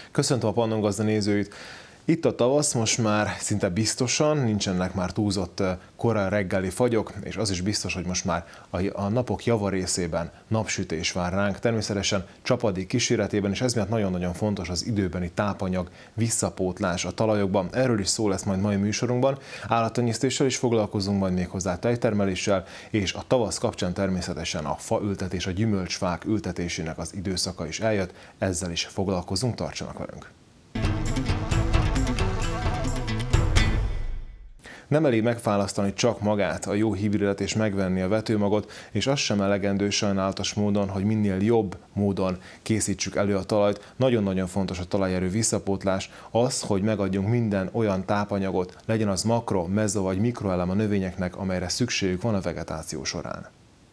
Köszöntöm a Pannon Gazda nézőit! Itt a tavasz, most már szinte biztosan, nincsenek már túlzott korán reggeli fagyok, és az is biztos, hogy most már a napok javarészében napsütés vár ránk, természetesen csapadék kíséretében, és ez miatt nagyon-nagyon fontos az időbeni tápanyag visszapótlás a talajokban. Erről is szó lesz majd mai műsorunkban. Állattenyésztéssel is foglalkozunk, majd még hozzá tejtermeléssel, és a tavasz kapcsán természetesen a faültetés, a gyümölcsfák ültetésének az időszaka is eljött, ezzel is foglalkozunk, tartsanak velünk! Nem elég megválasztani csak magát, a jó hibridet és megvenni a vetőmagot, és az sem elegendő sajnálatos módon, hogy minél jobb módon készítsük elő a talajt. Nagyon-nagyon fontos a talajerő visszapótlás, az, hogy megadjunk minden olyan tápanyagot, legyen az makro, mezo vagy mikroelem a növényeknek, amelyre szükségük van a vegetáció során.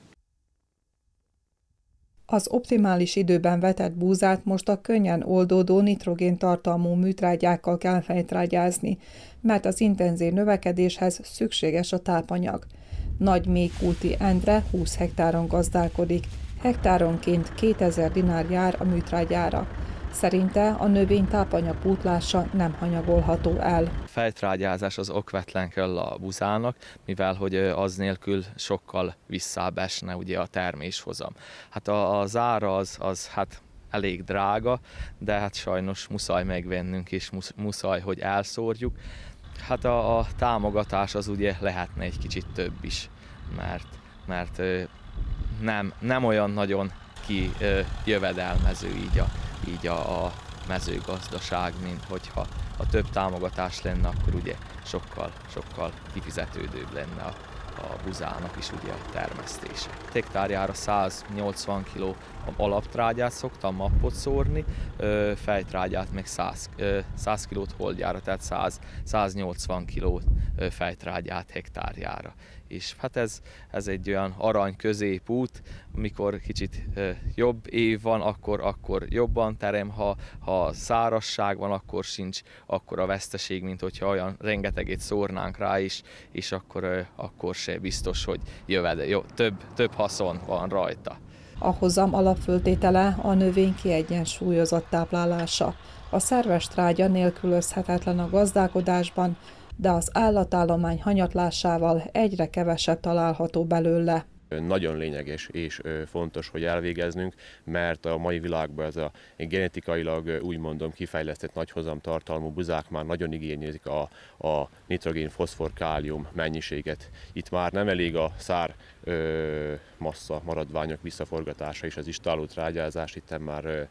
Az optimális időben vetett búzát most a könnyen oldódó nitrogéntartalmú műtrágyákkal kell fejtrágyázni, mert az intenzív növekedéshez szükséges a tápanyag. Nagy Mékúti Endre 20 hektáron gazdálkodik, hektáronként 2000 dinár jár a műtrágyára. Szerinte a növény tápanyagpótlása nem hanyagolható el. A fejtrágyázás az okvetlen kell a buzának, mivel hogy az nélkül sokkal visszább esne ugye a terméshozam. Hát az ára az hát elég drága, de hát sajnos muszáj megvennünk és muszáj, hogy elszórjuk. Hát a támogatás az ugye lehetne egy kicsit több is, mert nem olyan nagyon kijövedelmező így a mezőgazdaság, mint hogyha több támogatás lenne, akkor ugye sokkal kifizetődőbb lenne a buzának is ugye a termesztése. Hektárjára 180 kg alaptrágyát szoktam mappot szórni, fejtrágyát meg 100 kg holdjára, tehát 180 kg fejtrágyát hektárjára. És hát ez egy olyan arany középút, mikor kicsit jobb év van, akkor jobban terem, ha szárazság van, akkor sincs akkora veszteség, mint hogyha olyan rengeteget szórnánk rá is, és akkor se biztos, hogy több haszon van rajta. A hozam alapföltétele a növény kiegyensúlyozott táplálása. A szerves trágya nélkülözhetetlen a gazdálkodásban, de az állatállomány hanyatlásával egyre kevesebb található belőle. Nagyon lényeges és fontos, hogy elvégeznünk, mert a mai világban ez a genetikailag úgymondom kifejlesztett nagyhozam tartalmú buzák már nagyon igényezik a nitrogén, foszfor, kálium mennyiséget. Itt már nem elég a szár massza maradványok visszaforgatása és az istáló trágyázás, itt már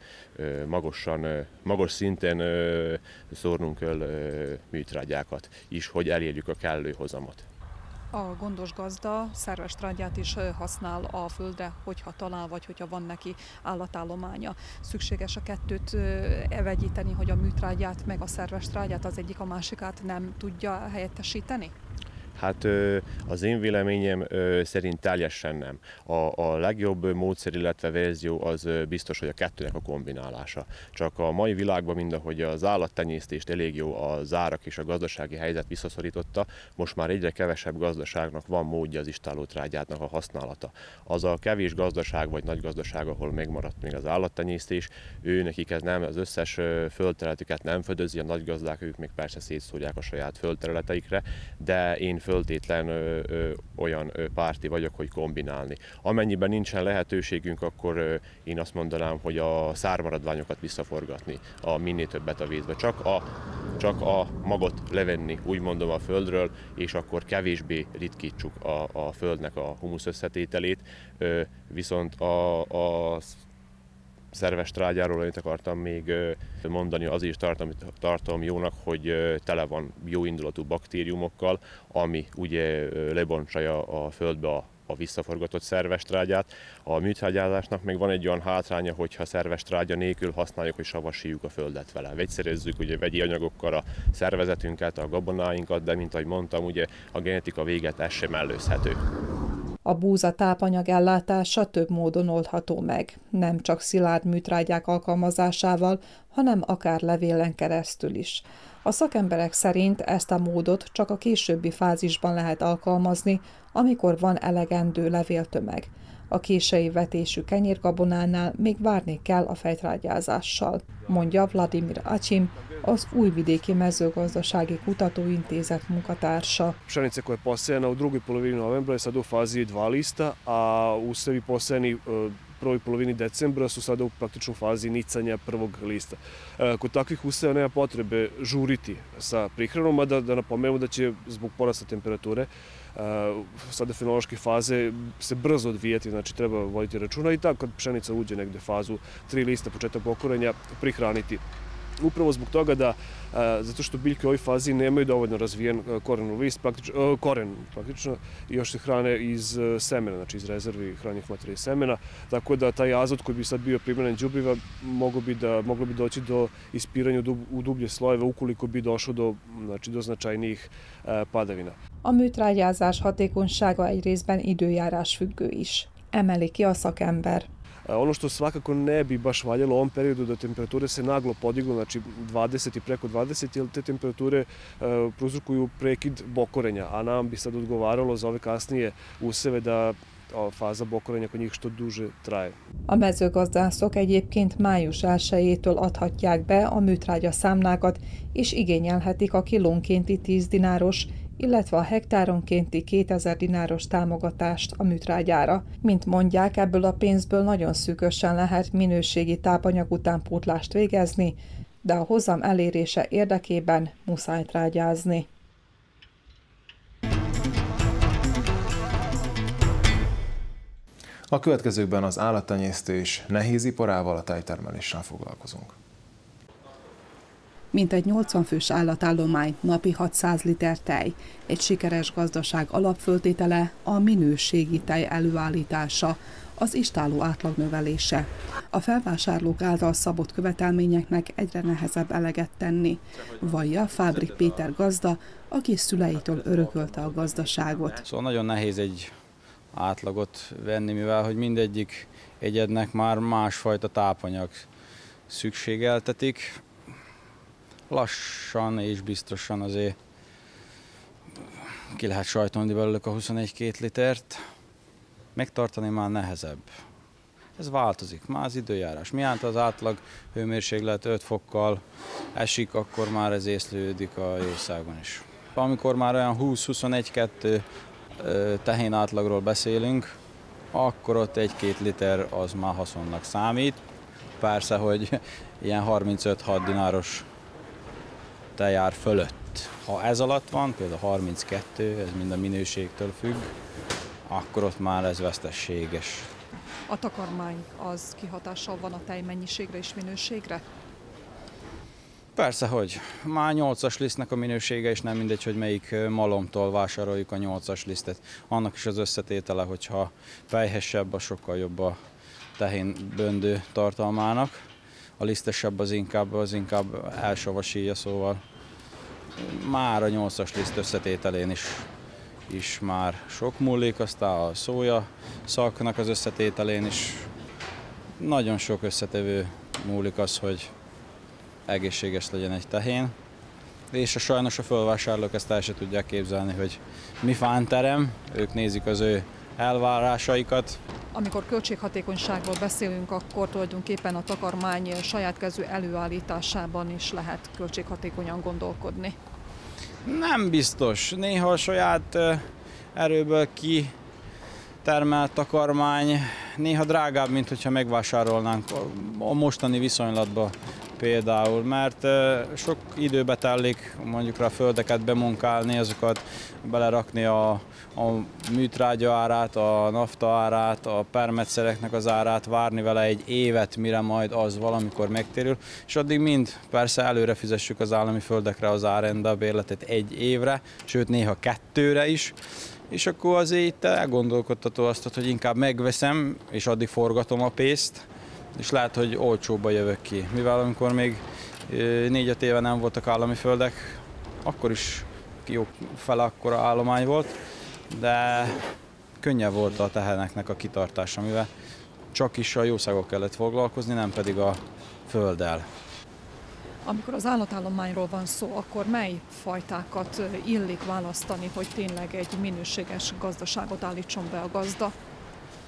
magas szinten szórnunk kell műtrágyákat is, hogy elérjük a kellő hozamot. A gondos gazda szerves trágyát is használ a földre, hogyha talál, vagy hogyha van neki állatállománya. Szükséges a kettőt vegyíteni, hogy a műtrágyát meg a szerves trágyát az egyik a másikát nem tudja helyettesíteni? Hát az én véleményem szerint teljesen nem. A legjobb módszer, illetve verzió az biztos, hogy a kettőnek a kombinálása. Csak a mai világban, mindahogy az állattenyésztést elég jó az árak és a gazdasági helyzet visszaszorította, most már egyre kevesebb gazdaságnak van módja az istálótrágyának a használata. Az a kevés gazdaság vagy nagy gazdaság, ahol megmaradt még az állattenyésztés, nekik ez nem, az összes földterületüket nem fedezi, a nagy gazdák, ők még persze szétszórják a saját földterületeikre, de én föltétlen olyan párti vagyok, hogy kombinálni. Amennyiben nincsen lehetőségünk, akkor én azt mondanám, hogy a szármaradványokat visszaforgatni, minél többet a vízbe. Csak a magot levenni, úgy mondom, a földről, és akkor kevésbé ritkítsuk a földnek a humusz összetételét, viszont a szerves trágyáról amit akartam még mondani, azért is tartom jónak, hogy tele van jó indulatú baktériumokkal, ami ugye lebontsa a földbe a visszaforgatott szerves trágyát. A műtrágyázásnak még van egy olyan hátránya, hogyha szerves trágya nélkül használjuk, hogy savasíjuk a földet vele. Vegyszerezzük ugye vegyi anyagokkal a szervezetünket, a gabonáinkat, de mint ahogy mondtam, ugye a genetika véget ez sem mellőzhető. A búza tápanyag ellátása több módon oldható meg, nem csak szilárd műtrágyák alkalmazásával, hanem akár levélen keresztül is. A szakemberek szerint ezt a módot csak a későbbi fázisban lehet alkalmazni, amikor van elegendő levéltömeg. A késői vetésű kenyérgabonánál még várni kell a fejtrágyázással, mondja Vladimir Acim, az Újvidéki Mezőgazdasági Kutatóintézet munkatársa. Pšenica koja je posejana u drugoj polovini novembra je sada u fazi 2 lista, a usevi posejani u prvoj polovini decembra su sada praktično u fazi nicanja prvog lista. Kod takvih useva nema potrebe žuriti sa prihranom, a da napomenemo da će zbog porasta temperature sada fenološke faze se brzo odvijati, znači treba voditi računa i tako kad pšenica uđe negde fazu 3 lista, početak pokorenja, prihraniti. Upravo zbog toga zato što biljke u ovoj fazi nemaju dovoljno razvijen koren praktično i još se hrane iz semena, znači iz rezervi hranjivih materija i semena, tako da taj azot koji bi sad bio primjeren đubriva moglo bi doći do ispiranja u dublje slojeve ukoliko bi došlo do značajnijih padavina. A műtrágyázás hatékonysága egy részben időjárás függő is, emeli ki a szakember. Ono što svakako ne bi baš valjalo u ovom periodu da temperature se naglo podignu, znači 20 i preko 20, jer te temperature prouzrokuju prekid bokorenja, a nam bi sad odgovaralo za ove kasnije useve da faza bokorenja kod njih što duže traje. A mezőgazdászok egyébként május 1-től adhatják be a műtrágya számlákat, és igényelhetik a kilónkénti 10 dináros, illetve a hektáronkénti 2000 dináros támogatást a műtrágyára. Mint mondják, ebből a pénzből nagyon szűkösen lehet minőségi tápanyag utánpótlást végezni, de a hozam elérése érdekében muszáj trágyázni. A következőkben az állattenyésztés nehéziparával, a tejtermeléssel foglalkozunk. Mintegy 80 fős állatállomány, napi 600 liter tej. Egy sikeres gazdaság alapföltétele a minőségi tej előállítása, az istálló átlag növelése. A felvásárlók által szabott követelményeknek egyre nehezebb eleget tenni, vallja Fábrik Péter gazda, aki szüleitől örökölte a gazdaságot. Szóval nagyon nehéz egy átlagot venni, mivel hogy mindegyik egyednek már másfajta tápanyag szükségeltetik. Lassan és biztosan azért ki lehet sajtolni belőlük a 21-2 litert. Megtartani már nehezebb. Ez változik, már az időjárás. Miánt az átlag hőmérséklet 5 fokkal esik, akkor már ez észlelődik a jószágban is. Amikor már olyan 20-21-2 tehén átlagról beszélünk, akkor ott 1-2 liter az már haszonnak számít. Persze, hogy ilyen 35-6 dináros tejár fölött. Ha ez alatt van, például 32, ez mind a minőségtől függ, akkor ott már ez veszteséges. A takarmány az kihatással van a tej mennyiségre és minőségre? Persze, hogy már 8-as lisztnek a minősége, és nem mindegy, hogy melyik malomtól vásároljuk a 8-as lisztet. Annak is az összetétele, hogyha fejhesebb, az sokkal jobb a tehén böndő tartalmának. A lisztesebb az inkább elsavasítja, szóval már a 8-as liszt összetételén is már sok múlik, aztán a szója szaknak az összetételén is nagyon sok összetevő múlik az, hogy egészséges legyen egy tehén. És sajnos a fölvásárlók ezt el se tudják képzelni, hogy mi fánterem, ők nézik az ő elvárásaikat. Amikor költséghatékonyságról beszélünk, akkor tulajdonképpen a takarmány saját kezű előállításában is lehet költséghatékonyan gondolkodni. Nem biztos. Néha a saját erőből kitermelt takarmány néha drágább, mint hogyha megvásárolnánk a mostani viszonylatban például, mert sok időbe telik mondjuk rá a földeket bemunkálni, azokat belerakni a műtrágya árát, a nafta árát, a permetszereknek az árát, várni vele egy évet, mire majd az valamikor megtérül, és addig mind persze előre fizessük az állami földekre az árendabérletet 1 évre, sőt néha 2-re is, és akkor azért itt elgondolkodtató azt, hogy inkább megveszem, és addig forgatom a pénzt, és lehet, hogy olcsóbban jövök ki. Mivel amikor még 4-5 éve nem voltak állami földek, akkor is jó fele akkora állomány volt, de könnyebb volt a teheneknek a kitartása, mivel csak is a jószágok kellett foglalkozni, nem pedig a földdel. Amikor az állatállományról van szó, akkor mely fajtákat illik választani, hogy tényleg egy minőséges gazdaságot állítson be a gazda?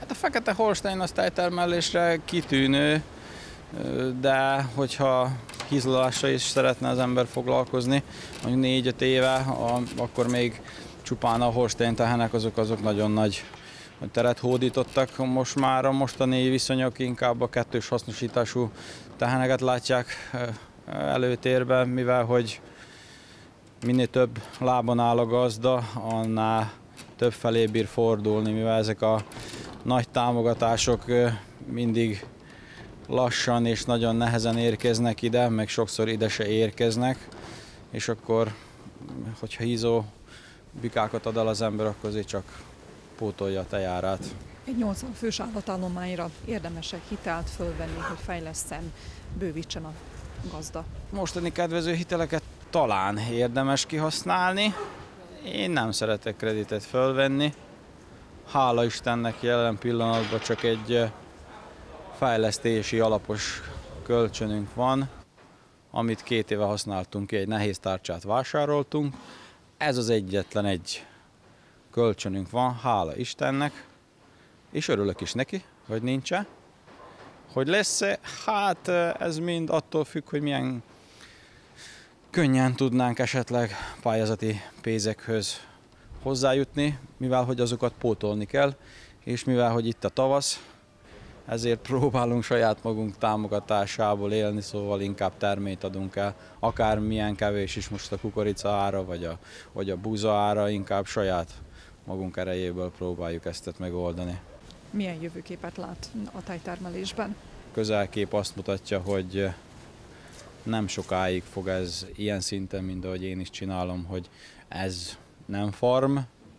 Hát a fekete holstein az tejtermelésre kitűnő, de hogyha hízlalással is szeretne az ember foglalkozni, mondjuk 4-5 éve, akkor még csupán a holstein tehenek azok nagyon nagy teret hódítottak. Most már a mostani viszonyok inkább a kettős hasznosítású teheneket látják előtérbe, mivel hogy minél több lábon áll a gazda, annál több felé bír fordulni, mivel ezek a nagy támogatások mindig lassan és nagyon nehezen érkeznek ide, meg sokszor ide se érkeznek, és akkor, hogyha hízó bikákat ad el az ember, akkor azért csak pótolja a tejárát. Egy 80 fős állatállományra érdemes-e hitelt fölvenni, hogy fejleszten, bővítsen a gazda? Mostani kedvező hiteleket talán érdemes kihasználni. Én nem szeretek kreditet fölvenni. Hála Istennek jelen pillanatban csak egy fejlesztési alapos kölcsönünk van, amit 2 éve használtunk ki, egy nehéz tárcsát vásároltunk. Ez az egyetlen egy kölcsönünk van, hála Istennek, és örülök is neki, hogy nincsen. Hogy lesz-e? Hát ez mind attól függ, hogy milyen könnyen tudnánk esetleg pályázati pénzekhöz hozzájutni, mivel hogy azokat pótolni kell, és mivel hogy itt a tavasz, ezért próbálunk saját magunk támogatásából élni, szóval inkább terményt adunk el, akármilyen kevés is most a kukorica ára, vagy a búza ára, inkább saját magunk erejéből próbáljuk ezt megoldani. Milyen jövőképet lát a tejtermelésben? Közelkép azt mutatja, hogy nem sokáig fog ez ilyen szinten, mint ahogy én is csinálom, hogy ez nem farm,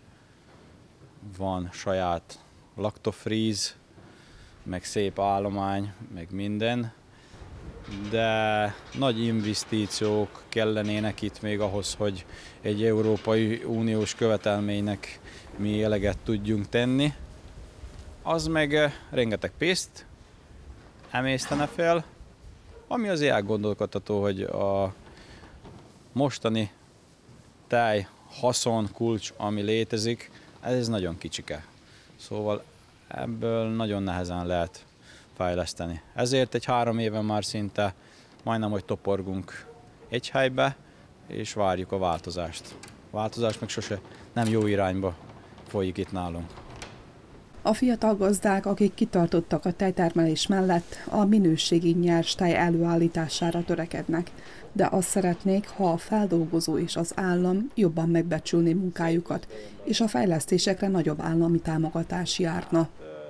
van saját laktofríz, meg szép állomány, meg minden, de nagy investíciók kellenének itt még ahhoz, hogy egy Európai Uniós követelménynek mi eleget tudjunk tenni. Az meg rengeteg pénzt emésztene fel, ami azért elgondolkodható, hogy a mostani tej haszon kulcs, ami létezik, ez nagyon kicsike. Szóval ebből nagyon nehezen lehet fejleszteni. Ezért egy 3 éve már szinte majdnem, hogy toporgunk egy helybe, és várjuk a változást. A változás meg sose nem jó irányba folyik itt nálunk. A fiatal gazdák, akik kitartottak a tejtermelés mellett, a minőségi nyers tej előállítására törekednek, de azt szeretnék, ha a feldolgozó és az állam jobban megbecsülné munkájukat, és a fejlesztésekre nagyobb állami támogatás járna.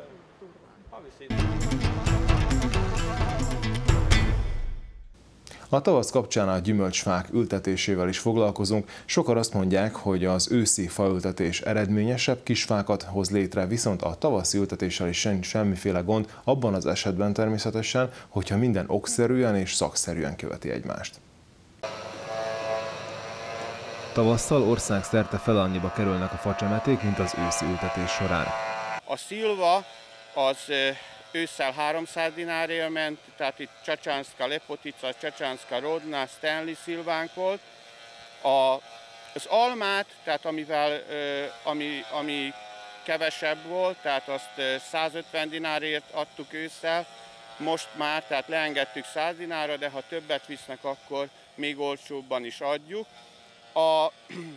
A tavasz kapcsán a gyümölcsfák ültetésével is foglalkozunk. Sokan azt mondják, hogy az őszi faültetés eredményesebb, kisfákat hoz létre, viszont a tavaszi ültetéssel is semmiféle gond, abban az esetben természetesen, hogyha minden okszerűen és szakszerűen követi egymást. Tavasszal országszerte fele annyiba kerülnek a facsemeték, mint az őszi ültetés során. A szilva az ősszel 300 dinárért ment, tehát itt Csacsánszka Lepotica, Csacsánszka Rodna, Stanley szilvánk volt. Az almát, tehát ami kevesebb volt, tehát azt 150 dinárért adtuk ősszel, most már, tehát leengedtük 100 dinárra, de ha többet visznek, akkor még olcsóbban is adjuk. A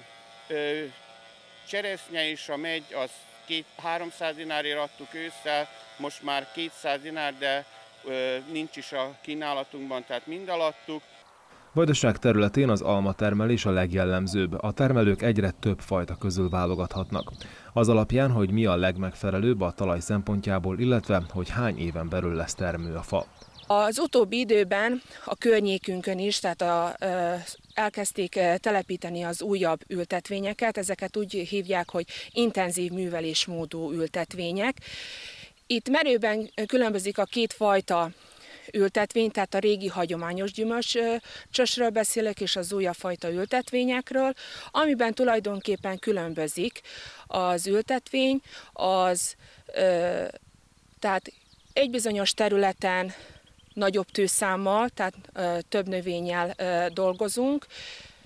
cseresznye és a megy, az 300 dinárért adtuk ősszel, most már 200 dinár, de nincs is a kínálatunkban, tehát mind alattuk. Vajdaság területén az almatermelés a legjellemzőbb. A termelők egyre több fajta közül válogathatnak. Az alapján, hogy mi a legmegfelelőbb a talaj szempontjából, illetve hogy hány éven belül lesz termő a fa. Az utóbbi időben a környékünkön is, tehát elkezdték telepíteni az újabb ültetvényeket, ezeket úgy hívják, hogy intenzív művelésmódú ültetvények. Itt merőben különbözik a két fajta ültetvény, tehát a régi hagyományos gyümölcsösről beszélek, és az újabb fajta ültetvényekről, amiben tulajdonképpen különbözik az ültetvény, tehát egy bizonyos területen nagyobb tőszámmal, tehát több növényel dolgozunk,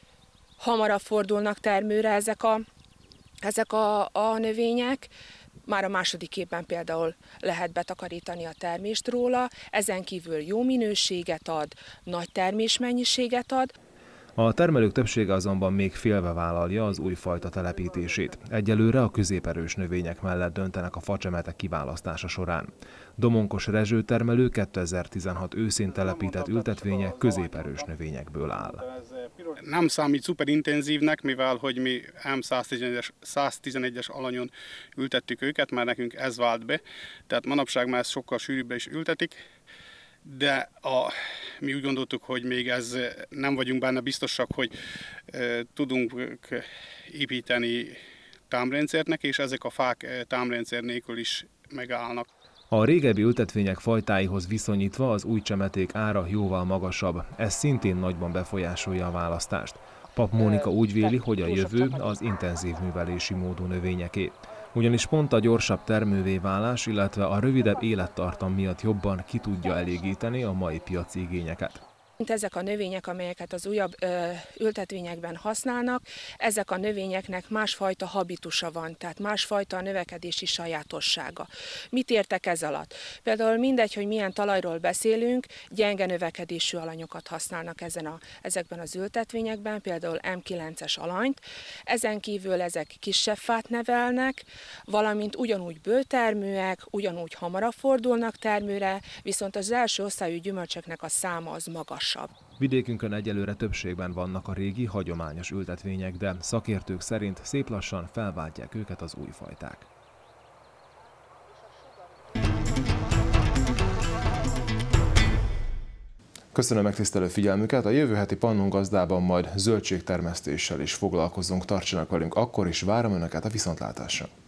hamarabb fordulnak termőre ezek a növények, már a második évben például lehet betakarítani a termést róla, ezen kívül jó minőséget ad, nagy termésmennyiséget ad. A termelők többsége azonban még félve vállalja az új fajta telepítését. Egyelőre a középerős növények mellett döntenek a facsemetek kiválasztása során. Domonkos Rezső termelő 2016 őszén telepített ültetvénye középerős növényekből áll. Nem számít szuperintenzívnek, mivel hogy mi M111-es alanyon ültettük őket, mert nekünk ez vált be, tehát manapság már ezt sokkal sűrűbbre is ültetik. De mi úgy gondoltuk, hogy még ez nem vagyunk benne biztosak, hogy tudunk építeni támrendszert, és ezek a fák támrendszer nélkül is megállnak. A régebbi ültetvények fajtáihoz viszonyítva az új csemeték ára jóval magasabb, ez szintén nagyban befolyásolja a választást. Pap Mónika úgy véli, hogy a jövő az intenzív művelési módú növényeké. Ugyanis pont a gyorsabb termővé válás, illetve a rövidebb élettartam miatt jobban ki tudja elégíteni a mai piaci igényeket. Ezek a növények, amelyeket az újabb ültetvényekben használnak, ezek a növényeknek másfajta habitusa van, tehát másfajta a növekedési sajátossága. Mit értek ez alatt? Például mindegy, hogy milyen talajról beszélünk, gyenge növekedésű alanyokat használnak ezekben az ültetvényekben, például M9-es alanyt. Ezen kívül ezek kisebb fát nevelnek, valamint ugyanúgy bőterműek, ugyanúgy hamarabb fordulnak termőre, viszont az első osztályú gyümölcsöknek a száma az magas. Vidékünkön egyelőre többségben vannak a régi, hagyományos ültetvények, de szakértők szerint szép lassan felváltják őket az új fajták. Köszönöm megtisztelő figyelmüket, a jövő heti Pannun Gazdában majd zöldségtermesztéssel is foglalkozunk, tartsanak velünk akkor is, várom Önöket a viszontlátásra.